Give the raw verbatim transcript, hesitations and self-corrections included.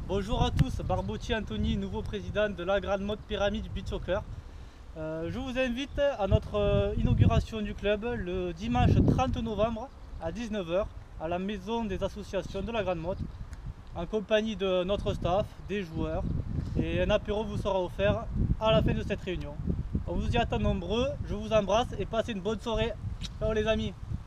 Bonjour à tous, Barbotti Anthony, nouveau président de la Grande Motte Pyramide Beach Soccer. Euh, je vous invite à notre euh, inauguration du club le dimanche trente novembre à dix-neuf heures à la maison des associations de la Grande Motte en compagnie de notre staff, des joueurs, et un apéro vous sera offert à la fin de cette réunion. On vous y attend nombreux, je vous embrasse et passez une bonne soirée. Ciao les amis.